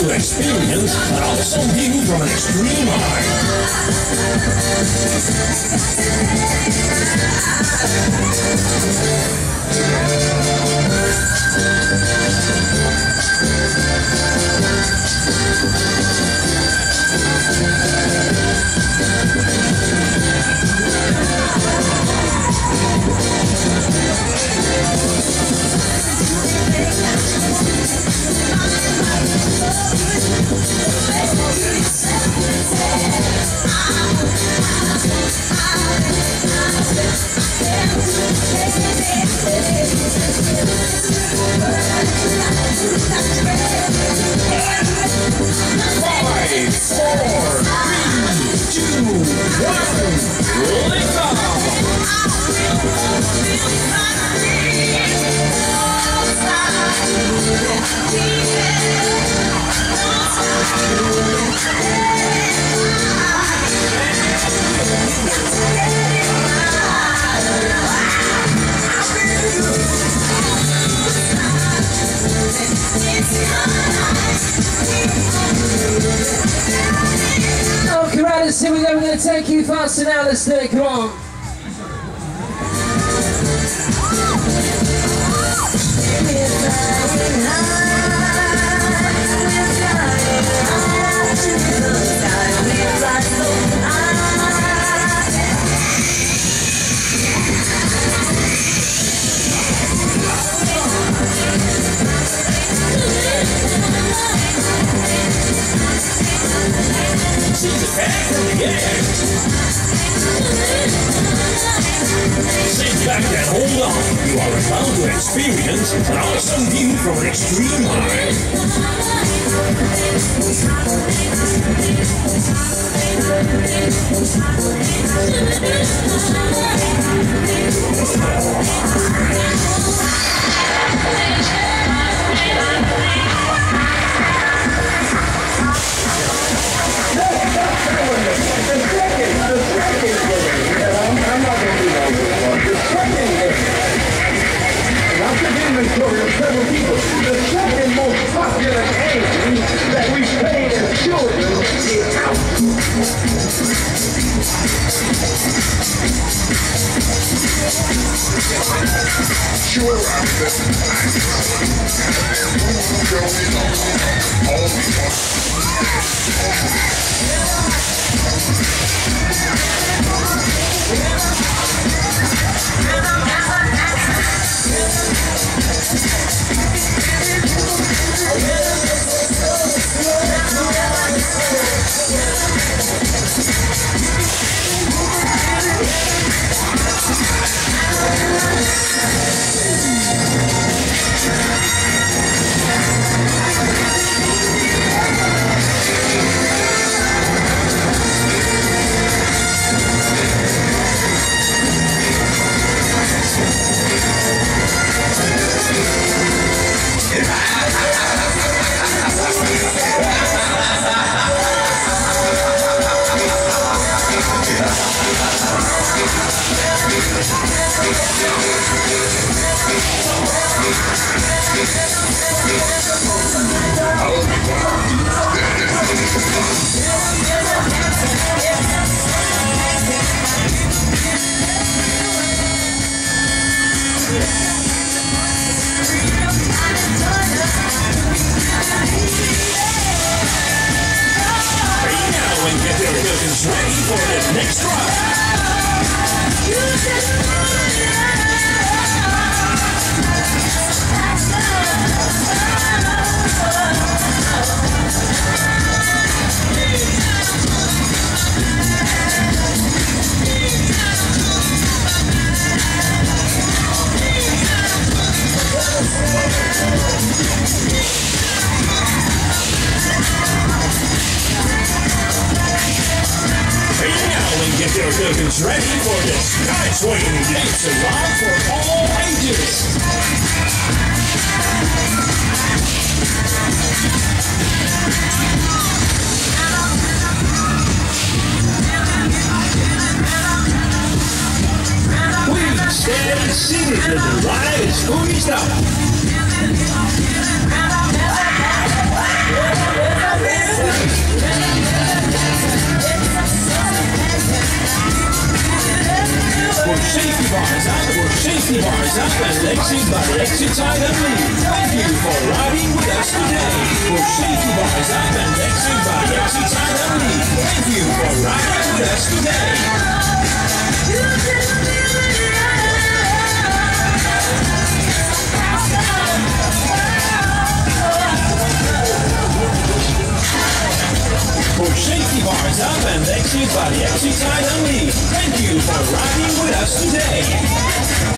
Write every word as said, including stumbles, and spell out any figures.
to experience, but also view from an extreme high. Five, four, three, two, one, lift off! Okay, right, let's see, we're going to take you faster now, let's do it, come on. Sit back and hold on. You are about to experience an awesome view from an extreme high. Several people. The second most popular game that we played as children is out. Sure, Ready for the next Get your curtains ready for the Sky Swing. It's allowed for all ages. Please stay seated as the ride is fully stopped. safety bars up and exit by exit side only. Thank you for riding with us today. Push safety bars up and exit by exit side only. Thank you for riding with us today. Push safety bars up and exit by the exit side only. Thank you for riding with us today.